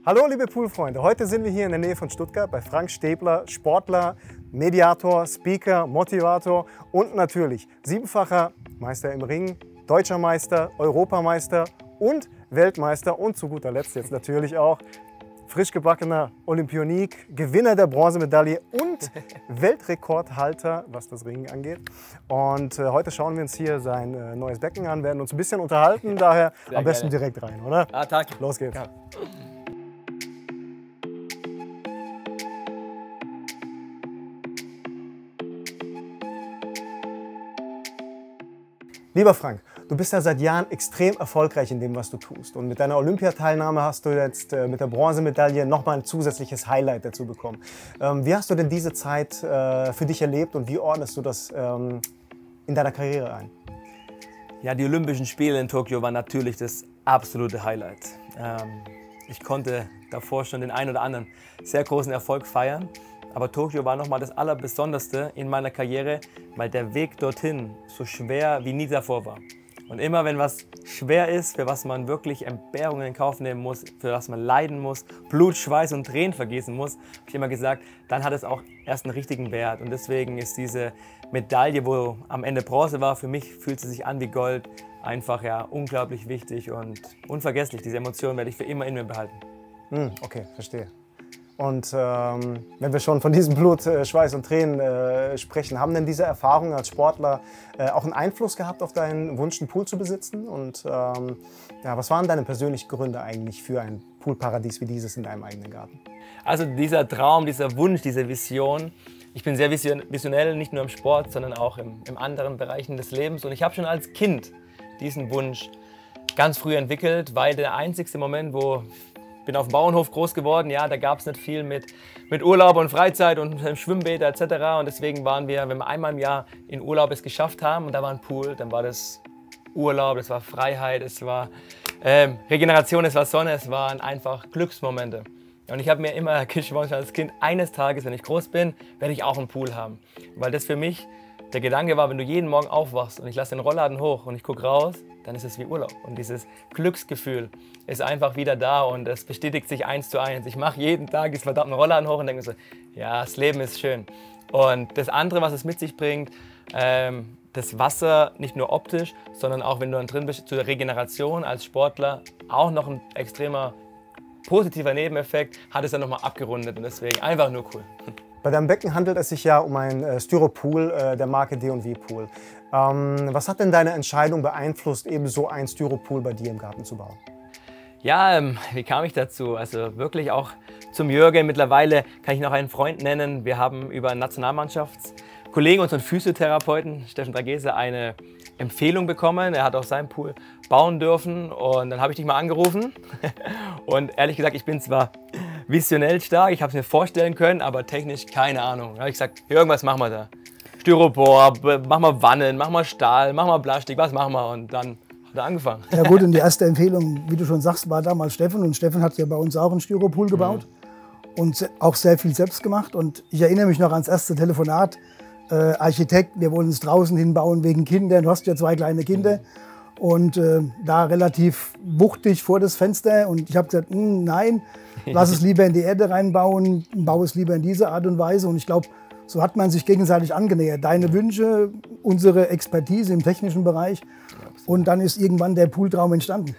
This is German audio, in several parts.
Hallo liebe Poolfreunde, heute sind wir hier in der Nähe von Stuttgart bei Frank Stäbler, Sportler, Mediator, Speaker, Motivator und natürlich siebenfacher Meister im Ring, Deutscher Meister, Europameister und Weltmeister und zu guter Letzt jetzt natürlich auch frisch gebackener Olympionik, Gewinner der Bronzemedaille und Weltrekordhalter, was das Ringen angeht. Und heute schauen wir uns hier sein neues Becken an, werden uns ein bisschen unterhalten, daher Sehr am besten gerne. direkt rein, oder? Attacke. Los geht's. Ja. Lieber Frank, du bist ja seit Jahren extrem erfolgreich in dem, was du tust. Und mit deiner Olympiateilnahme hast du jetzt mit der Bronzemedaille nochmal ein zusätzliches Highlight dazu bekommen. Wie hast du denn diese Zeit für dich erlebt und wie ordnest du das in deiner Karriere ein? Ja, die Olympischen Spiele in Tokio waren natürlich das absolute Highlight. Ich konnte davor schon den einen oder anderen sehr großen Erfolg feiern. Aber Tokio war nochmal das Allerbesonderste in meiner Karriere, weil der Weg dorthin so schwer wie nie davor war. Und immer wenn was schwer ist, für was man wirklich Entbehrungen in Kauf nehmen muss, für was man leiden muss, Blut, Schweiß und Tränen vergießen muss, habe ich immer gesagt, dann hat es auch erst einen richtigen Wert. Und deswegen ist diese Medaille, wo am Ende Bronze war, für mich fühlt sie sich an wie Gold, einfach ja unglaublich wichtig und unvergesslich. Diese Emotionen werde ich für immer in mir behalten. Okay, verstehe. Und wenn wir schon von diesem Blut, Schweiß und Tränen sprechen, haben denn diese Erfahrungen als Sportler auch einen Einfluss gehabt auf deinen Wunsch, einen Pool zu besitzen? Und ja, was waren deine persönlichen Gründe eigentlich für ein Poolparadies wie dieses in deinem eigenen Garten? Also dieser Traum, dieser Wunsch, diese Vision. Ich bin sehr visionell, nicht nur im Sport, sondern auch in anderen Bereichen des Lebens. Und ich habe schon als Kind diesen Wunsch ganz früh entwickelt, weil der einzigste Moment, wo ich bin auf dem Bauernhof groß geworden, ja, da gab es nicht viel mit Urlaub und Freizeit und Schwimmbäder etc. Und deswegen waren wir, wenn wir einmal im Jahr in Urlaub es geschafft haben und da war ein Pool, dann war das Urlaub, es war Freiheit, es war Regeneration, es war Sonne, es waren einfach Glücksmomente. Und ich habe mir immer geschworen als Kind, eines Tages, wenn ich groß bin, werde ich auch einen Pool haben. Weil das für mich der Gedanke war, wenn du jeden Morgen aufwachst und ich lasse den Rollladen hoch und ich gucke raus, dann ist es wie Urlaub. Und dieses Glücksgefühl ist einfach wieder da und es bestätigt sich 1:1. Ich mache jeden Tag diesen verdammten Rollladen hoch und denke mir so, ja, das Leben ist schön. Und das andere, was es mit sich bringt, das Wasser, nicht nur optisch, sondern auch, wenn du dann drin bist, zur Regeneration als Sportler, auch noch ein extremer positiver Nebeneffekt, hat es dann nochmal abgerundet und deswegen einfach nur cool. Bei deinem Becken handelt es sich ja um ein Styropool der Marke D&W Pool. Was hat denn deine Entscheidung beeinflusst, eben so ein Styropool bei dir im Garten zu bauen? Ja, wie kam ich dazu? Also wirklich auch zum Jürgen. Mittlerweile kann ich noch einen Freund nennen. Wir haben über einen Nationalmannschaftskollegen, unseren Physiotherapeuten, Steffen Dragese, eine Empfehlung bekommen. Er hat auch seinen Pool bauen dürfen und dann habe ich dich mal angerufen. Und ehrlich gesagt, ich bin zwar visionell stark, ich habe es mir vorstellen können, aber technisch keine Ahnung. Da habe ich gesagt, irgendwas machen wir da. Styropor, mach mal Wannen, mach mal Stahl, mach mal Plastik, was machen wir? Und dann hat er angefangen. Ja gut, und die erste Empfehlung, wie du schon sagst, war damals Steffen. Und Steffen hat ja bei uns auch einen Styropool gebaut und auch sehr viel selbst gemacht. Und ich erinnere mich noch ans erste Telefonat. Architekt, wir wollen es draußen hinbauen wegen Kindern. Du hast ja 2 kleine Kinder. Und da relativ wuchtig vor das Fenster. Und ich habe gesagt, nein, lass es lieber in die Erde reinbauen, baue es lieber in diese Art und Weise. Und ich glaube, so hat man sich gegenseitig angenähert. Deine Wünsche, unsere Expertise im technischen Bereich. Und dann ist irgendwann der Pooltraum entstanden.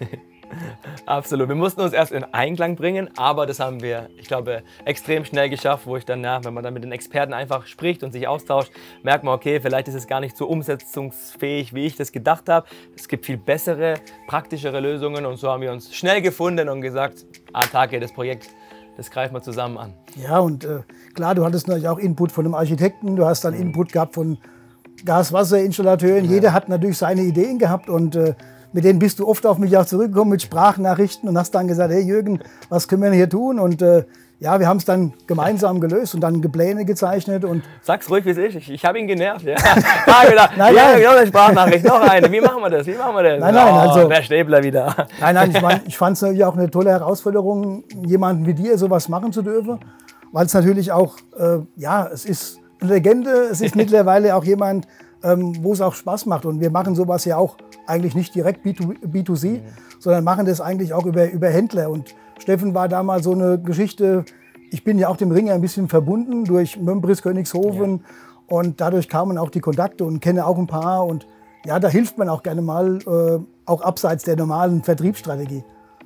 Absolut. Wir mussten uns erst in Einklang bringen, aber das haben wir, ich glaube, extrem schnell geschafft, wo ich dann, ja, wenn man dann mit den Experten einfach spricht und sich austauscht, merkt man, okay, vielleicht ist es gar nicht so umsetzungsfähig, wie ich das gedacht habe. Es gibt viel bessere, praktischere Lösungen und so haben wir uns schnell gefunden und gesagt, Attacke, das Projekt, das greifen wir zusammen an. Ja, und klar, du hattest natürlich auch Input von einem Architekten, du hast dann Input gehabt von Gas-Wasser-Installateuren. Ja. Jeder hat natürlich seine Ideen gehabt und mit denen bist du oft auf mich auch zurückgekommen mit Sprachnachrichten und hast dann gesagt, hey Jürgen, was können wir denn hier tun? Und ja, wir haben es dann gemeinsam gelöst und dann Pläne gezeichnet. Und sag's ruhig, wie es ist. Ich habe ihn genervt. Ja. Nein, noch eine Sprachnachricht, noch eine. Wie machen wir das? Wie machen wir das? Nein, also der Stäbler wieder. Nein, ich fand es natürlich auch eine tolle Herausforderung, jemanden wie dir sowas machen zu dürfen, weil es natürlich auch, ja, es ist eine Legende, es ist mittlerweile auch jemand, wo es auch Spaß macht. Und wir machen sowas ja auch eigentlich nicht direkt B2C, sondern machen das eigentlich auch über Händler. Und Steffen war damals so eine Geschichte, ich bin ja auch dem Ringer ein bisschen verbunden durch Mömbris, Königshofen. Ja. Und dadurch kamen auch die Kontakte und kenne auch ein paar. Und ja, da hilft man auch gerne mal, auch abseits der normalen Vertriebsstrategie.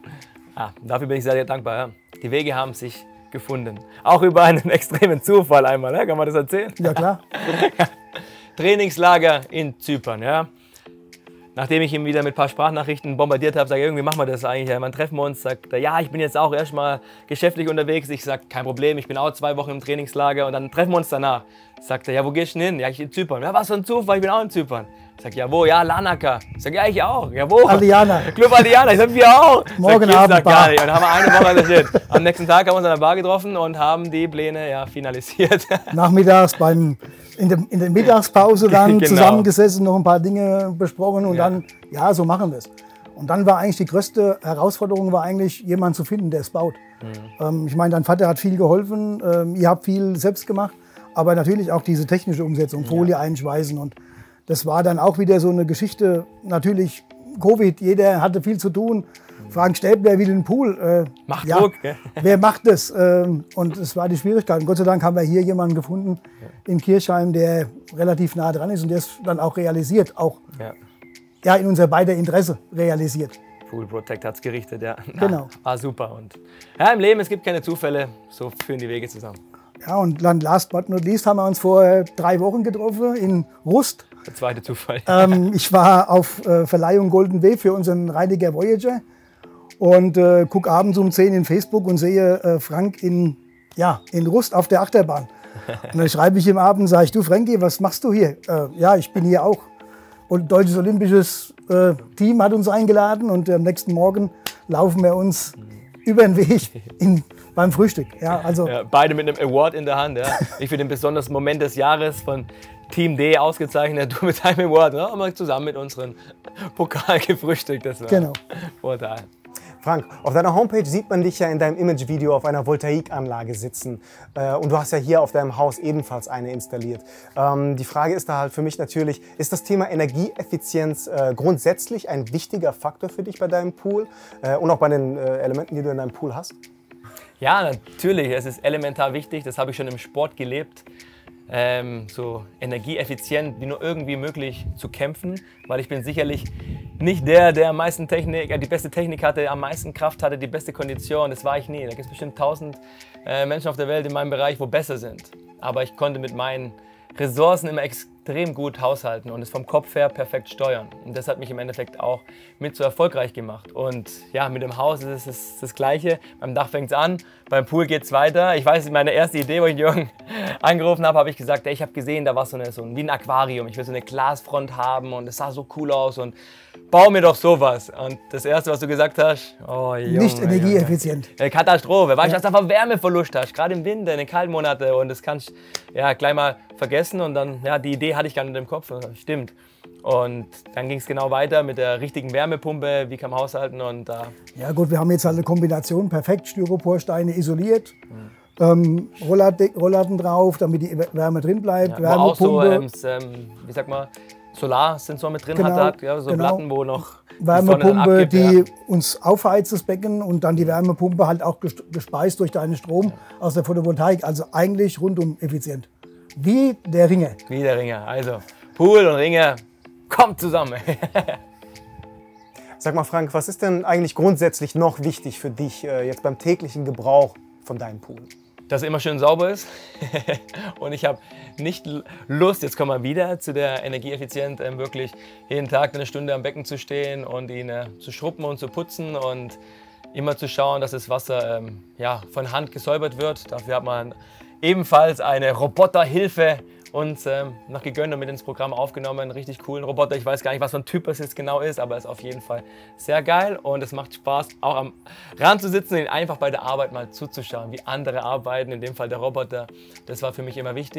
Dafür bin ich sehr, sehr dankbar. Ja. Die Wege haben sich gefunden. Auch über einen extremen Zufall einmal, ne? Kann man das erzählen? Ja, klar. Trainingslager in Zypern. Ja. Nachdem ich ihn wieder mit ein paar Sprachnachrichten bombardiert habe, sage ich, irgendwie machen wir das eigentlich. Ja, wann treffen wir uns? Sagt er, ja, ich bin jetzt auch erstmal geschäftlich unterwegs. Ich sage, kein Problem, ich bin auch 2 Wochen im Trainingslager und dann treffen wir uns danach. Sagt er, ja, wo gehst du denn hin? Ja, ich in Zypern. Ja, was für ein Zufall, ich bin auch in Zypern. Ich sag, ja, wo? Ja, Larnaca. Ich sag, ja, ich auch. Ja, wo? Aliana. Club Aliana. Ich sag, wir auch. Morgen Abend gar nicht. Und dann haben wir eine Woche recherchiert. Am nächsten Tag haben wir uns an der Bar getroffen und haben die Pläne ja finalisiert. Nachmittags in der Mittagspause dann Genau. Zusammengesessen, noch ein paar Dinge besprochen und dann, ja, so machen wir es. Und dann war eigentlich die größte Herausforderung, jemanden zu finden, der es baut. Ich meine, dein Vater hat viel geholfen, ihr habt viel selbst gemacht, aber natürlich auch diese technische Umsetzung, Folie einschweißen. Und das war dann auch wieder so eine Geschichte, natürlich Covid, jeder hatte viel zu tun. Frank Stäbler will den Pool. Macht Druck, gell? Wer macht das? Und es war die Schwierigkeit. Und Gott sei Dank haben wir hier jemanden gefunden in Kirchheim, der relativ nah dran ist und der es dann auch realisiert, auch in unser beider Interesse realisiert. Pool Protect hat es gerichtet, ja. Genau. War super. Und ja, im Leben, es gibt keine Zufälle, so führen die Wege zusammen. Ja, und dann last but not least haben wir uns vor 3 Wochen getroffen in Rust. Der zweite Zufall. Ich war auf Verleihung Golden Wave für unseren Reiniger Voyager und gucke abends um 10 in Facebook und sehe Frank in Rust auf der Achterbahn. Und dann schreibe ich ihm abends, sage ich, du Frankie, was machst du hier? Ja, ich bin hier auch. Und Deutsches Olympisches Team hat uns eingeladen und am nächsten Morgen laufen wir uns über den Weg beim Frühstück. Ja, also ja, beide mit einem Award in der Hand. Ja. Ich für den besonderen Moment des Jahres von Team D ausgezeichnet, du mit deinem Award. Ja, haben wir zusammen mit unseren Pokal gefrühstückt. Das war genau. Brutal. Frank, auf deiner Homepage sieht man dich ja in deinem Imagevideo auf einer Voltaikanlage sitzen. Und du hast ja hier auf deinem Haus ebenfalls eine installiert. Die Frage ist da halt für mich natürlich, ist das Thema Energieeffizienz grundsätzlich ein wichtiger Faktor für dich bei deinem Pool und auch bei den Elementen, die du in deinem Pool hast? Ja, natürlich. Es ist elementar wichtig. Das habe ich schon im Sport gelebt. So energieeffizient wie nur irgendwie möglich zu kämpfen, weil ich bin sicherlich nicht der am meisten die beste Technik hatte, am meisten Kraft hatte, die beste Kondition. Das war ich nie. Da gibt es bestimmt 1000 Menschen auf der Welt in meinem Bereich, wo besser sind. Aber ich konnte mit meinen Ressourcen immer extrem gut haushalten und es vom Kopf her perfekt steuern. Und das hat mich im Endeffekt auch mit so erfolgreich gemacht. Und ja, mit dem Haus ist es das Gleiche. Beim Dach fängt es an, beim Pool geht es weiter. Ich weiß, meine erste Idee, wo ich Jürgen angerufen habe, habe ich gesagt, ey, ich habe gesehen, da war wie ein Aquarium. Ich will so eine Glasfront haben und es sah so cool aus und bau mir doch sowas. Und das Erste, was du gesagt hast, oh Junge, nicht energieeffizient. Katastrophe. Weißt du, was du einfach Wärmeverlust hast, gerade im Winter, in den kalten Monaten. Und das kannst du ja gleich mal vergessen. Und dann, ja, die Idee hatte ich gar nicht im Kopf. Stimmt. Und dann ging es genau weiter mit der richtigen Wärmepumpe, wie kann man haushalten. Und ja gut, wir haben jetzt halt eine Kombination, perfekt, Styroporsteine isoliert. Rollladen drauf, damit die Wärme drin bleibt. Ja, Wärmepumpe. Auch so, wie sagt man, Solarsensor mit drin hat, ja, so Platten, wo noch Wärmepumpe, die uns aufheizt, das Becken, und dann die Wärmepumpe halt auch gespeist durch deinen Strom aus der Photovoltaik. Also eigentlich rundum effizient. Wie der Ringer. Wie der Ringer. Also Pool und Ringer, kommt zusammen. Sag mal Frank, was ist denn eigentlich grundsätzlich noch wichtig für dich jetzt beim täglichen Gebrauch von deinem Pool? Dass er immer schön sauber ist. Und ich habe nicht Lust, jetzt kommen wir wieder zu der Energieeffizienz, wirklich jeden Tag eine Stunde am Becken zu stehen und ihn zu schrubben und zu putzen und immer zu schauen, dass das Wasser von Hand gesäubert wird. Dafür hat man ebenfalls eine Roboterhilfe uns noch gegönnt und mit ins Programm aufgenommen. Einen richtig coolen Roboter. Ich weiß gar nicht, was für ein Typ es jetzt genau ist, aber es ist auf jeden Fall sehr geil und es macht Spaß, auch am Rand zu sitzen und ihn einfach bei der Arbeit mal zuzuschauen, wie andere arbeiten, in dem Fall der Roboter. Das war für mich immer wichtig.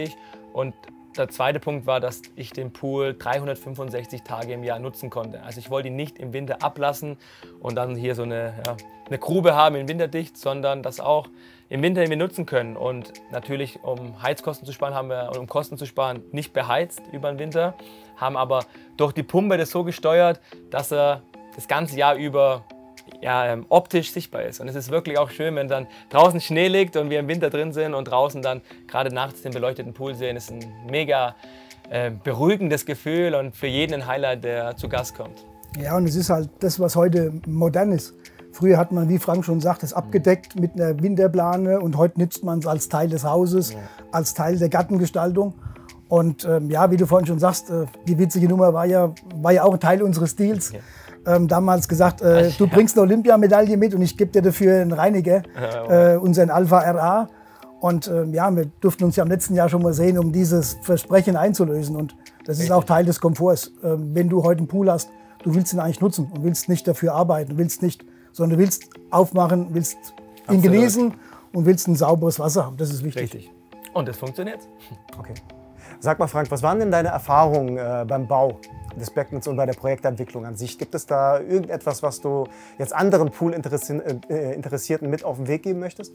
Und der zweite Punkt war, dass ich den Pool 365 Tage im Jahr nutzen konnte. Also ich wollte ihn nicht im Winter ablassen und dann hier so eine Grube haben in winterdicht, sondern das auch im Winter wir nutzen können. Und natürlich, um Heizkosten zu sparen, haben wir, um Kosten zu sparen, nicht beheizt über den Winter, haben aber durch die Pumpe das so gesteuert, dass er das ganze Jahr über optisch sichtbar ist. Und es ist wirklich auch schön, wenn dann draußen Schnee liegt und wir im Winter drin sind und draußen dann gerade nachts den beleuchteten Pool sehen. Das ist ein mega beruhigendes Gefühl und für jeden ein Highlight, der zu Gast kommt. Ja, und es ist halt das, was heute modern ist. Früher hat man, wie Frank schon sagt, es abgedeckt mit einer Winterplane und heute nutzt man es als Teil des Hauses, als Teil der Gartengestaltung. Und wie du vorhin schon sagst, die witzige Nummer war ja auch ein Teil unseres Deals. Damals gesagt, du bringst eine Olympiamedaille mit und ich gebe dir dafür einen Reiniger, unseren Alpha RA. Und wir durften uns ja im letzten Jahr schon mal sehen, um dieses Versprechen einzulösen. Und das ist auch Teil des Komforts. Wenn du heute einen Pool hast, du willst ihn eigentlich nutzen und willst nicht dafür arbeiten, sondern du willst aufmachen, willst ihn genießen und willst ein sauberes Wasser haben. Das ist wichtig. Richtig. Und das funktioniert. Okay. Sag mal, Frank, was waren denn deine Erfahrungen beim Bau des Beckens und bei der Projektentwicklung an sich? Gibt es da irgendetwas, was du jetzt anderen Pool-Interessierten mit auf den Weg geben möchtest?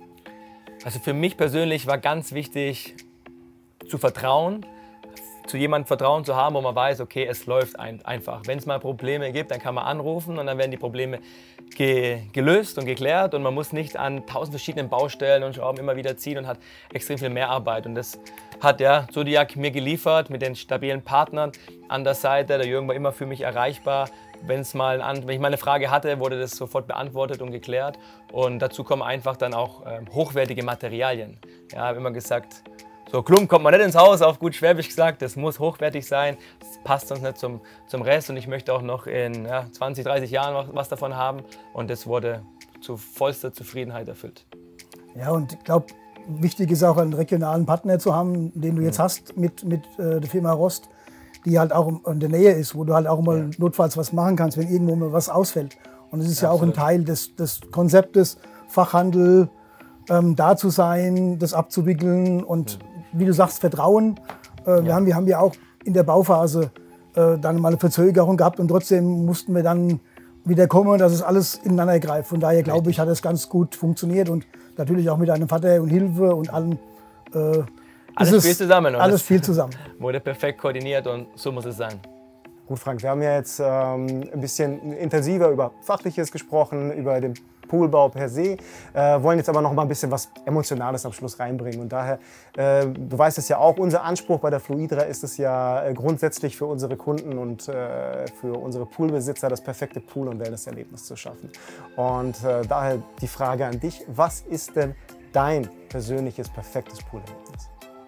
Also für mich persönlich war ganz wichtig, zu vertrauen, zu jemandem Vertrauen zu haben, wo man weiß, okay, es läuft einfach. Wenn es mal Probleme gibt, dann kann man anrufen und dann werden die Probleme gelöst und geklärt und man muss nicht an 1000 verschiedenen Baustellen und Schrauben immer wieder ziehen und hat extrem viel mehr Arbeit. Und das hat Zodiac mir geliefert mit den stabilen Partnern an der Seite. Der Jürgen war immer für mich erreichbar. Wenn ich mal eine Frage hatte, wurde das sofort beantwortet und geklärt. Und dazu kommen einfach dann auch hochwertige Materialien. Ja, habe immer gesagt, so Klump kommt man nicht ins Haus, auf gut Schwäbisch gesagt, das muss hochwertig sein, das passt sonst nicht zum Rest und ich möchte auch noch in 20, 30 Jahren was davon haben und das wurde zu vollster Zufriedenheit erfüllt. Ja, und ich glaube, wichtig ist auch einen regionalen Partner zu haben, den du jetzt hast mit der Firma Rost, die halt auch in der Nähe ist, wo du halt auch mal notfalls was machen kannst, wenn irgendwo mal was ausfällt. Und es ist ja auch ein Teil des Konzeptes, Fachhandel, da zu sein, das abzuwickeln und wie du sagst, Vertrauen. Wir haben ja auch in der Bauphase dann mal eine Verzögerung gehabt und trotzdem mussten wir dann wieder kommen, dass es alles ineinander greift. Von daher glaube ich, hat es ganz gut funktioniert und natürlich auch mit einem Vater und Hilfe und allem. Alles spielt zusammen. Alles viel zusammen. Wurde perfekt koordiniert und so muss es sein. Gut, Frank, wir haben ja jetzt ein bisschen intensiver über Fachliches gesprochen, über den Poolbau per se, wollen jetzt aber noch mal ein bisschen was Emotionales am Schluss reinbringen. Und daher, du weißt es ja auch, unser Anspruch bei der Fluidra ist es ja grundsätzlich für unsere Kunden und für unsere Poolbesitzer das perfekte Pool- und Wellnesserlebnis zu schaffen. Und daher die Frage an dich, was ist denn dein persönliches perfektes Poolerlebnis?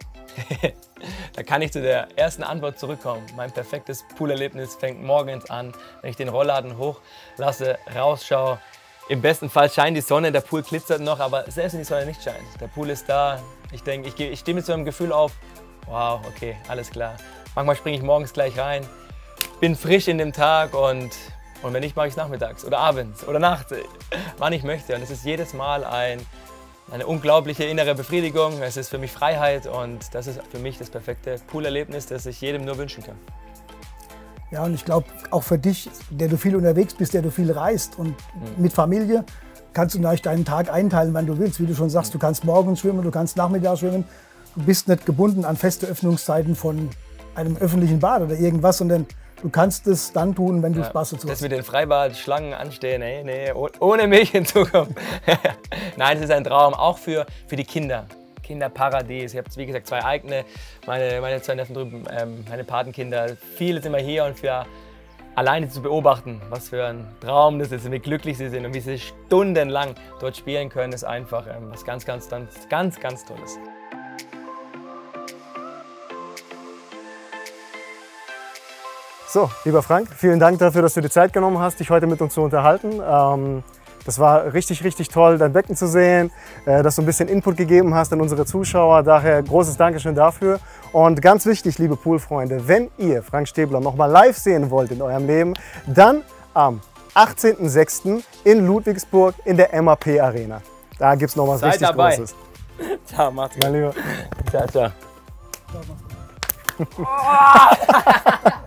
Da kann ich zu der ersten Antwort zurückkommen. Mein perfektes Poolerlebnis fängt morgens an, wenn ich den Rollladen hochlasse, rausschaue. Im besten Fall scheint die Sonne, der Pool glitzert noch, aber selbst wenn die Sonne nicht scheint, der Pool ist da. Ich denke, ich stehe mit so einem Gefühl auf, wow, okay, alles klar. Manchmal springe ich morgens gleich rein, bin frisch in dem Tag und wenn nicht, mache ich es nachmittags oder abends oder nachts, wann ich möchte. Und es ist jedes Mal eine unglaubliche innere Befriedigung. Es ist für mich Freiheit und das ist für mich das perfekte Poolerlebnis, das ich jedem nur wünschen kann. Ja, und ich glaube, auch für dich, der du viel unterwegs bist, der du viel reist und mit Familie, kannst du natürlich deinen Tag einteilen, wann du willst. Wie du schon sagst, du kannst morgens schwimmen, du kannst nachmittags schwimmen. Du bist nicht gebunden an feste Öffnungszeiten von einem öffentlichen Bad oder irgendwas, sondern du kannst es dann tun, wenn du Spaß dazu hast. Das mit den Freibadschlangen anstehen, nee, ohne mich in Zukunft. Nein, es ist ein Traum, auch für die Kinder. Kinderparadies. Ich habe, wie gesagt, zwei eigene, meine zwei Neffen drüben, meine Patenkinder. Viele sind immer hier und für alleine zu beobachten, was für ein Traum das ist und wie glücklich sie sind und wie sie stundenlang dort spielen können, ist einfach was ganz Tolles. So, lieber Frank, vielen Dank dafür, dass du dir Zeit genommen hast, dich heute mit uns zu unterhalten. Das war richtig toll, dein Becken zu sehen, dass du ein bisschen Input gegeben hast an unsere Zuschauer. Daher großes Dankeschön dafür. Und ganz wichtig, liebe Poolfreunde, wenn ihr Frank Stäbler noch mal live sehen wollt in eurem Leben, dann am 18.06. in Ludwigsburg in der MAP Arena. Da gibt es noch was richtig Großes. Ciao, Martin. Mein Lieber. Ciao. Applaus noch.